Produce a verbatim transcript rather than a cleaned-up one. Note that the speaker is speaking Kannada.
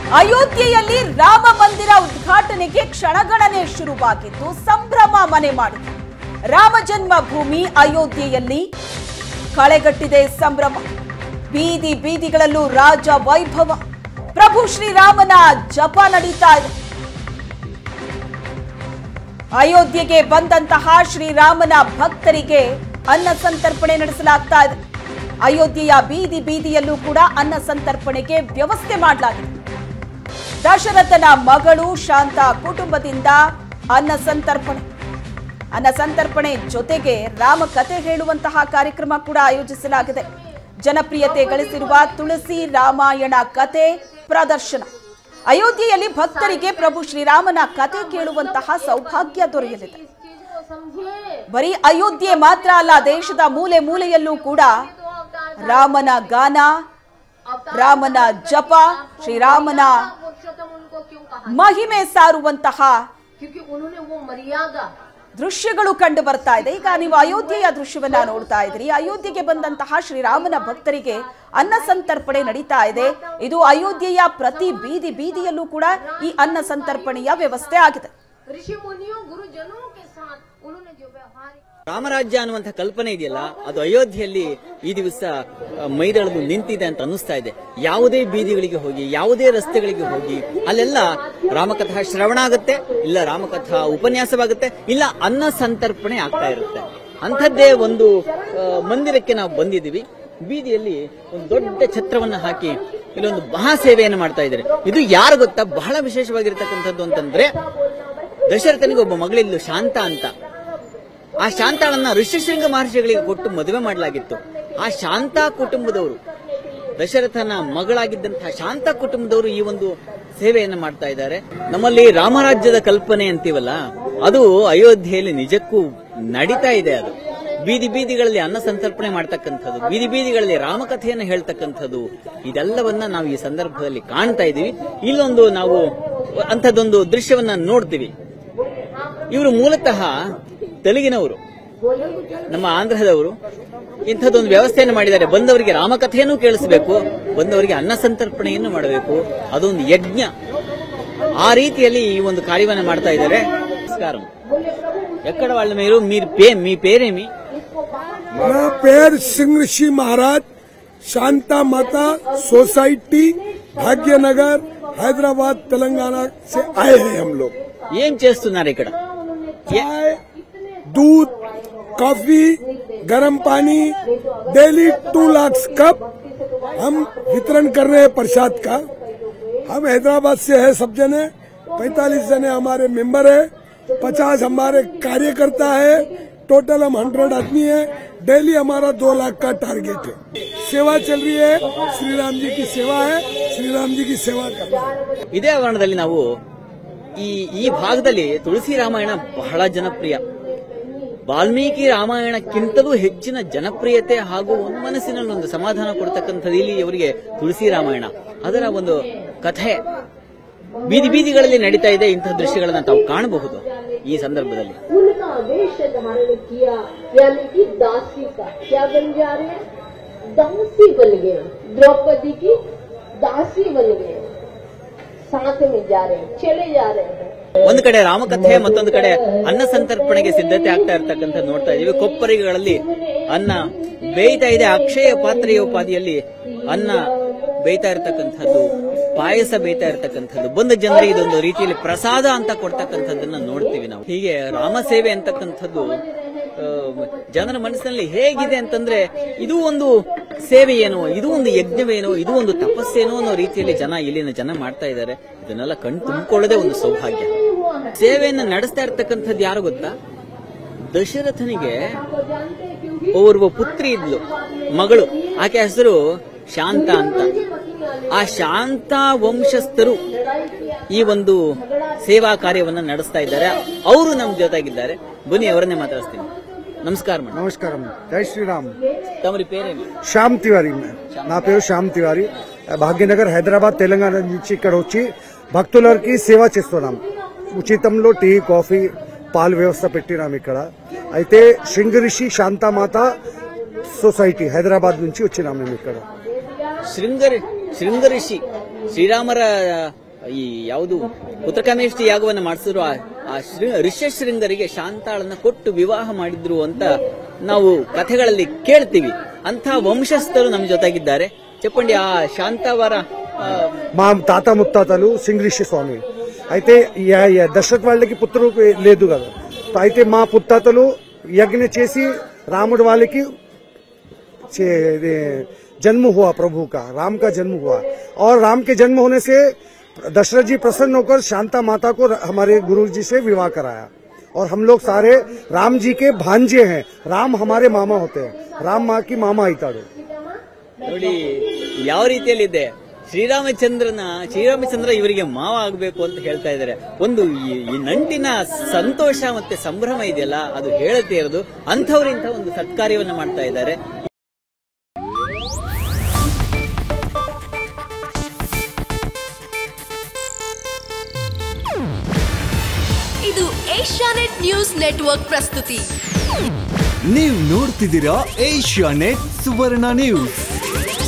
ಅಯೋಧ್ಯೆಯಲ್ಲಿ ರಾಮ ಮಂದಿರ ಉದ್ಘಾಟನೆಗೆ ಕ್ಷಣಗಣನೆ ಶುರುವಾಗಿದ್ದು ಸಂಭ್ರಮ ಮನೆ ಮಾಡಿದೆ. ರಾಮ ಜನ್ಮಭೂಮಿ ಅಯೋಧ್ಯೆಯಲ್ಲಿ ಕಳೆಗಟ್ಟಿದೆ ಸಂಭ್ರಮ. ಬೀದಿ ಬೀದಿಗಳಲ್ಲೂ ರಾಜ ವೈಭವ. ಪ್ರಭು ಶ್ರೀರಾಮನ ಜಪ ನಡೀತಾ ಇದೆ. ಅಯೋಧ್ಯೆಗೆ ಬಂದಂತಹ ಶ್ರೀರಾಮನ ಭಕ್ತರಿಗೆ ಅನ್ನ ಸಂತರ್ಪಣೆ ನಡೆಸಲಾಗ್ತಾ ಇದೆ. ಅಯೋಧ್ಯೆಯ ಬೀದಿ ಬೀದಿಯಲ್ಲೂ ಕೂಡ ಅನ್ನ ಸಂತರ್ಪಣೆಗೆ ವ್ಯವಸ್ಥೆ ಮಾಡಲಾಗಿದೆ. ದಶರಥನ ಮಗಳು ಶಾಂತ ಕುಟುಂಬದಿಂದ ಅನ್ನ ಸಂತರ್ಪಣೆ ಅನ್ನ ಸಂತರ್ಪಣೆ ಜೊತೆಗೆ ರಾಮ ಕಥೆ ಹೇಳುವಂತಹ ಕಾರ್ಯಕ್ರಮ ಕೂಡ ಆಯೋಜಿಸಲಾಗಿದೆ. ಜನಪ್ರಿಯತೆ ಗಳಿಸಿರುವ ತುಳಸಿ ರಾಮಾಯಣ ಕಥೆ ಪ್ರದರ್ಶನ. ಅಯೋಧ್ಯೆಯಲ್ಲಿ ಭಕ್ತರಿಗೆ ಪ್ರಭು ಶ್ರೀರಾಮನ ಕಥೆ ಕೇಳುವಂತಹ ಸೌಭಾಗ್ಯ ದೊರೆಯಲಿದೆ. ಬರೀ ಅಯೋಧ್ಯೆ ಮಾತ್ರ ಅಲ್ಲ, ದೇಶದ ಮೂಲೆ ಮೂಲೆಯಲ್ಲೂ ಕೂಡ ರಾಮನ ಗಾನ, ರಾಮನ ಜಪ, ಶ್ರೀರಾಮನ ಮಹಿಮೆ ಸಾರುವಂತಹ ದೃಶ್ಯಗಳು ಕಂಡು ಬರ್ತಾ ಇದೆ. ಈಗ ನೀವು ಅಯೋಧ್ಯೆಯ ದೃಶ್ಯವನ್ನ ನೋಡ್ತಾ ಇದ್ದೀರಿ. ಅಯೋಧ್ಯೆಗೆ ಬಂದಂತಹ ಶ್ರೀರಾಮನ ಭಕ್ತರಿಗೆ ಅನ್ನ ಸಂತರ್ಪಣೆ ನಡೀತಾ ಇದೆ. ಇದು ಅಯೋಧ್ಯೆಯ ಪ್ರತಿ ಬೀದಿ ಬೀದಿಯಲ್ಲೂ ಕೂಡ ಈ ಅನ್ನ ಸಂತರ್ಪಣೆಯ ವ್ಯವಸ್ಥೆ ಆಗಿದೆ. ರಾಮರಾಜ್ಯ ಅನ್ನುವಂಥ ಕಲ್ಪನೆ ಇದೆಯಲ್ಲ, ಅದು ಅಯೋಧ್ಯೆಯಲ್ಲಿ ಈ ದಿವಸ ಮೈದಳೆದು ನಿಂತಿದೆ ಅಂತ ಅನ್ನಿಸ್ತಾ ಇದೆ. ಯಾವುದೇ ಬೀದಿಗಳಿಗೆ ಹೋಗಿ, ಯಾವುದೇ ರಸ್ತೆಗಳಿಗೆ ಹೋಗಿ, ಅಲ್ಲೆಲ್ಲ ರಾಮಕಥಾ ಶ್ರವಣ ಆಗುತ್ತೆ, ಇಲ್ಲ ರಾಮಕಥಾ ಉಪನ್ಯಾಸವಾಗುತ್ತೆ, ಇಲ್ಲ ಅನ್ನ ಸಂತರ್ಪಣೆ ಆಗ್ತಾ ಇರುತ್ತೆ. ಅಂಥದ್ದೇ ಒಂದು ಮಂದಿರಕ್ಕೆ ನಾವು ಬಂದಿದ್ದೀವಿ. ಬೀದಿಯಲ್ಲಿ ಒಂದು ದೊಡ್ಡ ಛತ್ರವನ್ನ ಹಾಕಿ ಇಲ್ಲೊಂದು ಮಹಾಸೇವೆಯನ್ನು ಮಾಡ್ತಾ ಇದ್ದಾರೆ. ಇದು ಯಾರು ಗೊತ್ತಾ? ಬಹಳ ವಿಶೇಷವಾಗಿರ್ತಕ್ಕಂಥದ್ದು ಅಂತಂದ್ರೆ, ದಶರಥನಿಗೆ ಒಬ್ಬ ಮಗಳಿದ್ಲು ಶಾಂತ ಅಂತ. ಆ ಶಾಂತಾಳನ್ನ ಋಷಿಶೃಂಗ ಮಹರ್ಷಿಗಳಿಗೆ ಕೊಟ್ಟು ಮದುವೆ ಮಾಡಲಾಗಿತ್ತು. ಆ ಶಾಂತಾ ಕುಟುಂಬದವರು, ದಶರಥನ ಮಗಳಾಗಿದ್ದಂತಹ ಶಾಂತಾ ಕುಟುಂಬದವರು ಈ ಒಂದು ಸೇವೆಯನ್ನು ಮಾಡ್ತಾ ಇದ್ದಾರೆ. ನಮ್ಮಲ್ಲಿ ರಾಮರಾಜ್ಯದ ಕಲ್ಪನೆ ಅಂತೀವಲ್ಲ, ಅದು ಅಯೋಧ್ಯೆಯಲ್ಲಿ ನಿಜಕ್ಕೂ ನಡೀತಾ ಇದೆ. ಅದು ಬೀದಿ ಬೀದಿಗಳಲ್ಲಿ ಅನ್ನ ಸಂತರ್ಪಣೆ ಮಾಡ್ತಕ್ಕಂಥದ್ದು, ಬೀದಿ ಬೀದಿಗಳಲ್ಲಿ ರಾಮಕಥೆಯನ್ನು ಹೇಳ್ತಕ್ಕಂಥದ್ದು, ಇದೆಲ್ಲವನ್ನ ನಾವು ಈ ಸಂದರ್ಭದಲ್ಲಿ ಕಾಣ್ತಾ ಇದ್ದೀವಿ. ಇಲ್ಲೊಂದು ನಾವು ಅಂಥದ್ದೊಂದು ದೃಶ್ಯವನ್ನ ನೋಡ್ತೀವಿ. ಇವರು ಮೂಲತಃ ತೆಲುಗಿನವರು, ನಮ್ಮ ಆಂಧ್ರದವರು. ಇಂಥದ್ದೊಂದು ವ್ಯವಸ್ಥೆಯನ್ನು ಮಾಡಿದ್ದಾರೆ. ಬಂದವರಿಗೆ ರಾಮಕಥೆಯನ್ನು ಕೇಳಿಸಬೇಕು, ಬಂದವರಿಗೆ ಅನ್ನ ಸಂತರ್ಪಣೆಯನ್ನು ಮಾಡಬೇಕು. ಅದೊಂದು ಯಜ್ಞ. ಆ ರೀತಿಯಲ್ಲಿ ಈ ಒಂದು ಕಾರ್ಯವನ್ನು ಮಾಡ್ತಾ ಇದ್ದಾರೆ. ನಮಸ್ಕಾರ. ಎక్కడ వాళ్ళ మీరు మీ పేరేమి? నా పేరు సింగ్ ऋषि महाराज, शांता माता सोसाइटी, भाग्यनगर, हैदराबाद, तेलंगाना से आए हैं हम लोग. ఏం చేస్తున్నారు ఇక్కడ? चाय, दूध, कॉफी, गरम पानी, डेली टू लाख कप हम वितरण कर रहे हैं प्रसाद का. हम हैदराबाद से है सब जने, पैंतालीस जने हमारे मेंबर है, पचास हमारे कार्यकर्ता है. टोटल हम हंड्रेड आदमी है. डेली हमारा दो लाख का टारगेट है. सेवा चल रही है, श्री राम जी की सेवा है, श्री राम जी की सेवा कर रहे हैं. ಇದೇ ಆವರಣದಲ್ಲಿ ನಾವು ಈ ಈ ಭಾಗದಲ್ಲಿ ತುಳಸಿ ರಾಮಾಯಣ ಬಹಳ ಜನಪ್ರಿಯ. ವಾಲ್ಮೀಕಿ ರಾಮಾಯಣಕ್ಕಿಂತಲೂ ಹೆಚ್ಚಿನ ಜನಪ್ರಿಯತೆ ಹಾಗೂ ಒಂದು ಮನಸ್ಸಿನಲ್ಲಿ ಒಂದು ಸಮಾಧಾನ ಕೊಡ್ತಕ್ಕಂಥದ್ದು ಇಲ್ಲಿ ಇವರಿಗೆ ತುಳಸಿ ರಾಮಾಯಣ. ಅದರ ಒಂದು ಕಥೆ ಬೀದಿ ಬೀದಿಗಳಲ್ಲಿ ನಡೀತಾ ಇದೆ. ಇಂತಹ ದೃಶ್ಯಗಳನ್ನ ತಾವು ಕಾಣಬಹುದು ಈ ಸಂದರ್ಭದಲ್ಲಿ. द्रौपदी की दासी बन गए, साथ में जा रहे हैं, चले जा रहे हैं. ಒಂದು ಕಡೆ ರಾಮಕಥೆ, ಮತ್ತೊಂದು ಕಡೆ ಅನ್ನ ಸಂತರ್ಪಣೆಗೆ ಸಿದ್ಧತೆ ಆಗ್ತಾ ಇರ್ತಕ್ಕಂಥ ನೋಡ್ತಾ ಇದೀವಿ. ಕೊಪ್ಪರಿಗಳಲ್ಲಿ ಅನ್ನ ಬೇಯ್ತಾ ಇದೆ. ಅಕ್ಷಯ ಪಾತ್ರೆಯ ಉಪಾಧಿಯಲ್ಲಿ ಅನ್ನ ಬೇಯ್ತಾ ಇರತಕ್ಕಂಥದ್ದು, ಪಾಯಸ ಬೇಯ್ತಾ ಇರತಕ್ಕಂಥದ್ದು, ಬಂದ ಜನರಿಗೆ ಇದೊಂದು ರೀತಿಯಲ್ಲಿ ಪ್ರಸಾದ ಅಂತ ಕೊಡ್ತಕ್ಕಂಥದ್ದನ್ನ ನೋಡ್ತೀವಿ ನಾವು. ಹೀಗೆ ರಾಮ ಸೇವೆ ಅಂತಕ್ಕಂಥದ್ದು ಜನರ ಮನಸ್ಸಿನಲ್ಲಿ ಹೇಗಿದೆ ಅಂತಂದ್ರೆ, ಇದು ಒಂದು ಸೇವೆಯೇನೋ, ಇದು ಒಂದು ಯಜ್ಞವೇನೋ, ಇದು ಒಂದು ತಪಸ್ಸೇನೋ ಅನ್ನೋ ರೀತಿಯಲ್ಲಿ ಜನ ಇಲ್ಲಿನ ಜನ ಮಾಡ್ತಾ ಇದ್ದಾರೆ. ಇದನ್ನೆಲ್ಲ ಕಣ್ ತುಂಬಿಕೊಳ್ಳೋದೇ ಒಂದು ಸೌಭಾಗ್ಯ. ಸೇವೆಯನ್ನ ನಡೆಸ್ತಾ ಇರ್ತಕ್ಕಂಥದ್ದು ಯಾರು ಗೊತ್ತಾ? ದಶರಥನಿಗೆ ಓರ್ವ ಪುತ್ರಿ ಇದ್ಲು, ಮಗಳು. ಆಕೆ ಹೆಸರು ಶಾಂತ ಅಂತ. ಆ ಶಾಂತ ವಂಶಸ್ಥರು ಈ ಒಂದು ಸೇವಾ ಕಾರ್ಯವನ್ನ ನಡೆಸ್ತಾ ಇದ್ದಾರೆ. ಅವರು ನಮ್ಮ ಜೊತೆಗಿದ್ದಾರೆ. ಬನ್ನಿ, ಅವರನ್ನೇ ಮಾತಾಡಿಸ್ತೀನಿ. నమస్కారం నమస్కారం జై శ్రీరామ్ తమరి పేరేమి శ్యామ్ తివారీ నా పేరు శ్యామ్ తివారీ భాగ్యనగర్ హైదరాబాద్ తెలంగాణ నుంచి ఇక్కడ వచ్చి భక్తులకి సేవ చేస్తున్నాం ఉచితంలో టీ కాఫీ పాలు వ్యవస్థ పెట్టినాం ఇక్కడ అయితే శృంగరిషి శాంతామాత సొసైటీ హైదరాబాద్ నుంచి వచ్చినాం మేము ఇక్కడ శృంగరి శృంగరిషి ಶ್ರೀರಾಮರ ಈ ಯಾವುದು ಪುತ್ರಕಾಮೇಷ್ಟಿ ಯಾಗವನ್ನು ಮಾಡಿಸಿದ್ರು ಆ ಋಷ್ಯಶೃಂಗರಿಗೆ ಶಾಂತಾಳನ್ನ ಕೊಟ್ಟು ವಿವಾಹ ಮಾಡಿದ್ರು ಅಂತ ನಾವು ಕಥೆಗಳಲ್ಲಿ ಕೇಳ್ತೀವಿ. ಅಂಥ ವಂಶಸ್ಥರು ನಮ್ಮ ಜೊತೆಗಿದ್ದಾರೆ. చెప్పండి, ఆ శాంతవర మా తాత ముత్తాతలు సింగరిషి స్వామి అయితే దశరథ్ వాళ్ళకి పుత్రులు లేదు కదా, అయితే మా పుత్తాతలు యజ్ఞ చేసి రాముడి వాళ్ళకి जन्म हुआ, प्रभु का राम का जन्म हुआ, और राम के जन्म होने से दशरथ जी प्रसन्न होकर शांता माता को हमारे गुरु जी से विवाह कराया, और हम लोग सारे राम जी के भांजे हैं. राम हमारे मामा होते हैं, राम माँ की मामा आइताड़ो. ನೋಡಿ ಯಾವ ರೀತಿಯಲ್ಲಿದೆ, ಶ್ರೀರಾಮಚಂದ್ರನ ಶ್ರೀರಾಮಚಂದ್ರ ಇವರಿಗೆ ಮಾವ ಆಗಬೇಕು ಅಂತ ಹೇಳ್ತಾ ಇದ್ದಾರೆ. ಒಂದು ಈ ನಂಟಿನ ಸಂತೋಷ ಮತ್ತೆ ಸಂಭ್ರಮ ಇದೆಯಲ್ಲ, ಅದು ಹೇಳದೇ ಇರೋದು. ಅಂಥವರಿಂದ ಒಂದು ಸತ್ಕಾರ್ಯವನ್ನ ಮಾಡ್ತಾ ಇದ್ದಾರೆ. ಇದು ಏಷ್ಯಾನೆಟ್ ನ್ಯೂಸ್ ನೆಟ್ವರ್ಕ್ ಪ್ರಸ್ತುತಿ. ನೀವು ನೋಡ್ತಿದ್ದೀರಾ ಏಷ್ಯಾನೆಟ್ ಸುವರ್ಣ ನ್ಯೂಸ್.